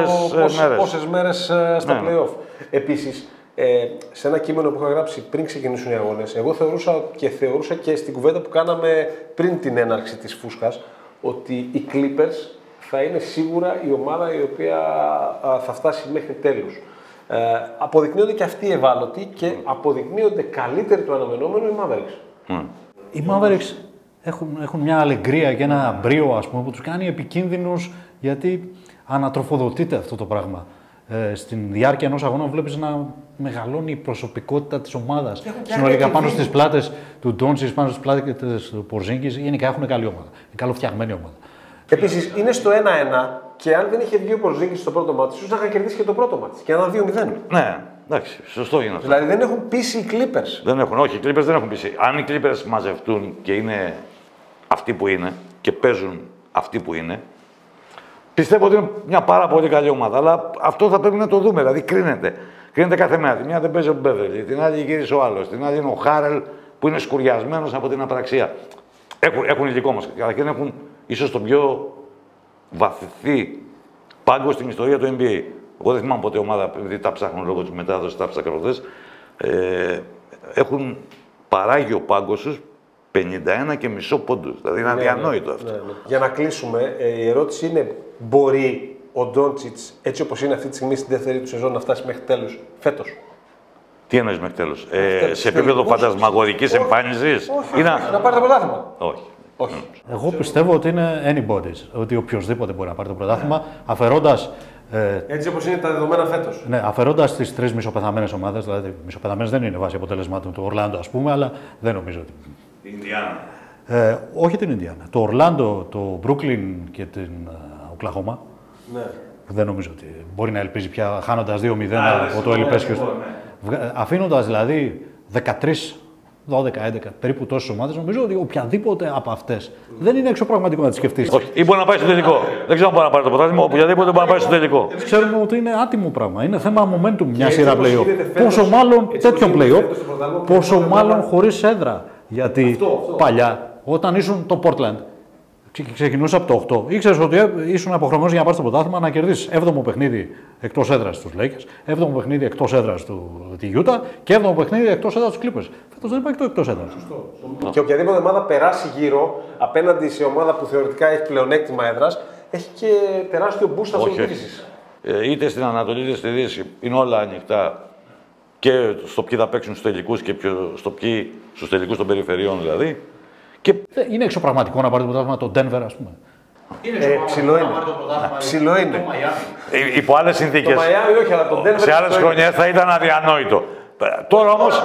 πόσες μέρες στα play-off. Επίσης, σε ένα κείμενο που είχα γράψει πριν ξεκινήσουν οι αγώνες, εγώ θεωρούσα και στην κουβέντα που κάναμε πριν την έναρξη της φούσκας, ότι οι Clippers θα είναι σίγουρα η ομάδα η οποία θα φτάσει μέχρι τέλους. Αποδεικνύονται και αυτοί οι ευάλωτοι και αποδεικνύονται καλύτεροι του αναμενόμενου οι Mavericks. Οι Mavericks έχουν μια αλεγκρία και ένα μπρίο, ας πούμε, που τους κάνει επικίνδυνους, γιατί ανατροφοδοτείται αυτό το πράγμα. Στην διάρκεια ενός αγώνα βλέπεις να μεγαλώνει η προσωπικότητα της ομάδας. Συνολικά πάνω στις πλάτες του Ντόντσιτς, πάνω στις πλάτες του Πορζίνγκης, γενικά έχουν καλή ομάδα. Είναι καλοφτιαγμένη ομάδα. Επίσης είναι στο 1-1 και αν δεν είχε βγει ο Πορζίνγκης στο πρώτο μάτι, ίσως να είχαν κερδίσει και το πρώτο μάτι. Και ένα 2-0. Ναι, εντάξει, σωστό είναι αυτό. Δηλαδή δεν έχουν πείσει οι Clippers. Δεν έχουν, όχι, οι Clippers δεν έχουν πείσει. Αν οι Clippers μαζευτούν και είναι αυτοί που είναι και παίζουν αυτοί που είναι, πιστεύω ότι είναι μια πάρα πολύ καλή ομάδα. Αλλά αυτό θα πρέπει να το δούμε. Δηλαδή κρίνεται. Κρίνεται κάθε μέρα. Τη μια δεν παίζει ο Μπέβερλι, την άλλη γύρισε ο άλλος. Την άλλη είναι ο Χάρελ που είναι σκουριασμένος από την απραξία. Έχουν υλικό μας. Καταρχήν έχουν ίσως τον πιο βαθύ πάγκο στην ιστορία του NBA. Εγώ δεν θυμάμαι ποτέ ομάδα, επειδή τα ψάχνουν λόγω της μετάδοσης, τα ψάχνουν χθες, έχουν παράγει ο πάγκος τους 51,5 πόντους. Δηλαδή είναι αδιανόητο αυτό. Ναι. Για να κλείσουμε, η ερώτηση είναι: μπορεί ο Ντόντσιτς, έτσι όπως είναι αυτή τη στιγμή στην δεύτερη του σεζόν, να φτάσει μέχρι τέλους φέτος? Τι εννοείς μέχρι τέλους? Σε επίπεδο φαντασμαγορικής εμφάνισης? Όχι, να πάρει το πρωτάθλημα. Όχι. Όχι. Εγώ πιστεύω ότι είναι anybody's. Ότι οποιοδήποτε μπορεί να πάρει το πρωτάθλημα, αφαιρώντας. Έτσι όπως είναι τα δεδομένα φέτος. Ναι, αφαιρώντας τις τρεις μισοπεθαμένες ομάδες, δηλαδή μισοπεθαμένες δεν είναι βάση αποτελεσμάτων του Ορλάντο, ας πούμε, αλλά δεν νομίζω ότι. Την Ινδιάνα. Όχι την Ινδιάνα. Το Ορλάντο, το Μπρούκλιν και την Οκλαχώμα. Ναι. Δεν νομίζω ότι μπορεί να ελπίζει πια χάνοντας 2-0 από το Ελιπέσκιο. Αφήνοντας δηλαδή 13, 12, 11 περίπου τόσες ομάδες, νομίζω ότι οποιαδήποτε από αυτές δεν είναι εξωπραγματικό να τις σκεφτείς. Όχι, ή μπορεί να πάει στο τελικό. Δεν ξέρω αν μπορεί να πάρει το πρωτάθλημα, οποιαδήποτε μπορεί να πάει στο τελικό. Ξέρουμε ότι είναι άτιμο πράγμα. Είναι θέμα momentum μια σειρά play-off. Πόσο μάλλον τέτοιον play-off, πόσο μάλλον χωρίς έδρα. Γιατί παλιά, όταν ήσουν το Portland, ξεκινούσε από το 8. Ήξερες ότι ήσουν αποχρεωμένος για να πάρεις το πρωτάθλημα, να κερδίσεις 7ο παιχνίδι εκτός έδρας στους Lakers, 7ο παιχνίδι εκτός έδρας τη Utah και 7ο παιχνίδι εκτός έδρας στους Clippers. Φέτος δεν υπάρχει το εκτός έδρας. Και οποιαδήποτε ομάδα περάσει γύρω απέναντι σε ομάδα που θεωρητικά έχει πλεονέκτημα έδρας, έχει και τεράστιο boost αυτοδιοίκησης. Είτε στην Ανατολή είτε στη Δύση είναι όλα ανοιχτά. Και στο ποιοι θα παίξουν στους τελικούς και στους τελικούς των περιφερειών δηλαδή. Και Είναι εξωπραγματικό να πάρει το πρωτάθλημα το Denver, ας πούμε. Ψηλό είναι. Ψηλό είναι. υπό άλλες συνθήκες. Το Miami όχι, αλλά το Denver. Σε άλλες χρονιές θα ήταν αδιανόητο. Τώρα όμως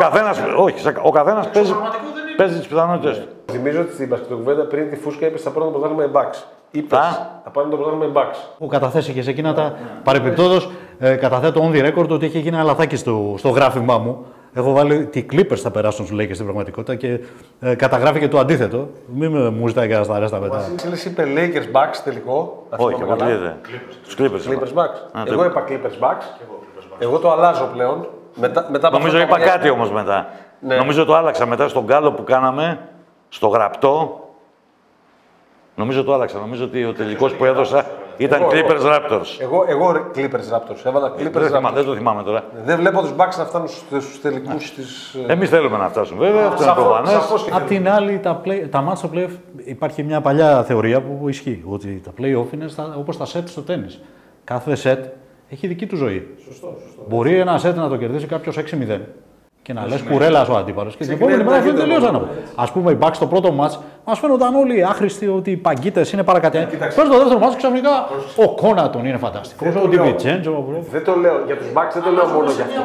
ο καθένας παίζει τις πιθανότητες του. Θυμίζω ότι στην μπασκετοκουβέντα πριν τη φούσκα είπε θα πάρουν το πρωτάθλημα οι Bucks. Είπες θα πάρουν το πρωτάθλημα οι Bucks. Ο καταθέσει σε εκείνα τα παρεπιπτόντως, καταθέτω on the record ότι είχε γίνει ένα λαθάκι στο γράφημά μου. Έχω βάλει τι Clippers θα περάσουν στους Lakers στην πραγματικότητα και καταγράφηκε το αντίθετο. Μην μου ζητάει κανένα τα αρέστα μετά. Βασίλης είπε Lakers Bucks τελικό. Όχι, εγώ τι λέτε. Τους Clippers Bucks. Εγώ είπα Clippers Bucks. Εγώ το αλλάζω πλέον. Νομίζω είπα κάτι όμως μετά. Νομίζω το άλλαξα μετά στον γκάλο που κάναμε, στο γραπτό. Νομίζω το άλλαξα. Νομίζω ότι ο τελικός που έδωσα ήταν Clippers Raptors. Εγώ Clippers Raptors. Έβαλα Clippers Raptors. Δεν το θυμάμαι τώρα. Δεν βλέπω τους Bucks να φτάνουν στους τελικούς της. Εμείς θέλουμε να φτάσουν βέβαια. Αυτό είναι προφανές. Απ' την άλλη, τα match στο play-off υπάρχει μια παλιά θεωρία που ισχύει. Ότι τα play-off είναι όπως τα set στο τένις. Κάθε set έχει δική του ζωή. Σωστό. Μπορεί ένα set να το κερδίσει κάποιος 6-0. Και να λες κουρέλα ο αντίπαλος. Και την επόμενη μέρα δεν τελείωσαν. Ας πούμε, οι Bucks στο πρώτο μάτς μας φαίνονταν όλοι άχρηστοι ότι οι παγκίτες είναι παρακατιανοί. Πες το δεύτερο μάτς ξαφνικά ο Κόνατον είναι φανταστικός. Ο Ντιβιτσέντζο. Δεν το λέω για τους Bucks, δεν το λέω μόνο για αυτό.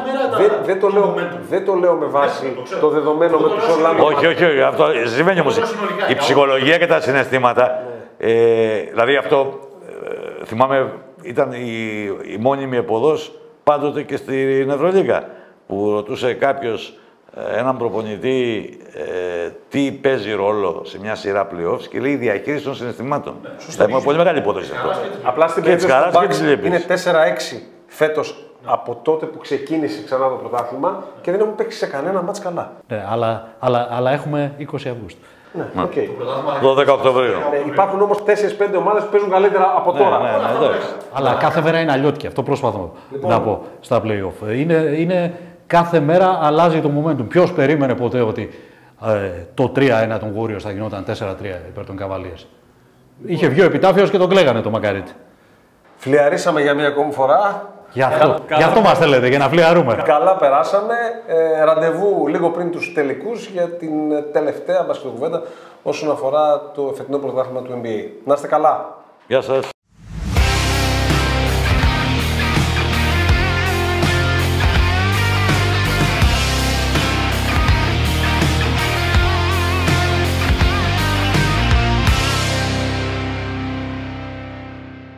Δεν το λέω με βάση το δεδομένο με τους Ορλάντο. Όχι. Αυτό συμβαίνει όμως. Η ψυχολογία και τα συναισθήματα. Δηλαδή αυτό θυμάμαι ήταν η μόνιμη εποδός πάντοτε και στην Ευρωλίγα. Που ρωτούσε κάποιος έναν προπονητή τι παίζει ρόλο σε μια σειρά playoffs και λέει διαχείριση των συναισθημάτων. Έχουμε πολύ μεγάλη υπόθεση αυτό. Απλά στην περίπτωση του Bucks είναι 4-6 φέτος από τότε που ξεκίνησε ξανά το πρωτάθλημα και δεν έχουν παίξει σε κανένα μάτς καλά. Ναι, αλλά έχουμε 20 Αυγούστου. Ναι, okay. 12 Οκτωβρίου. Υπάρχουν όμως 4-5 ομάδες που παίζουν καλύτερα από τώρα. Αλλά κάθε μέρα είναι αλλιώτικη. Αυτό προσπαθώ να πω στα play-off. Είναι κάθε μέρα αλλάζει το momentum. Ποιος περίμενε ποτέ ότι το 3-1 των Warriors θα γινόταν 4-3 υπέρ των Cavaliers. Είχε βγει ο επιτάφιος και τον κλαίγανε το Μακαρίτη. Φλιαρίσαμε για μία ακόμη φορά. Γι' αυτό μας θέλετε, για να φλιαρούμε. Καλά περάσαμε. Ραντεβού λίγο πριν τους τελικούς για την τελευταία μπασκετοκουβέντα όσον αφορά το φετινό πρωτάθλημα του NBA. Να είστε καλά. Γεια σας.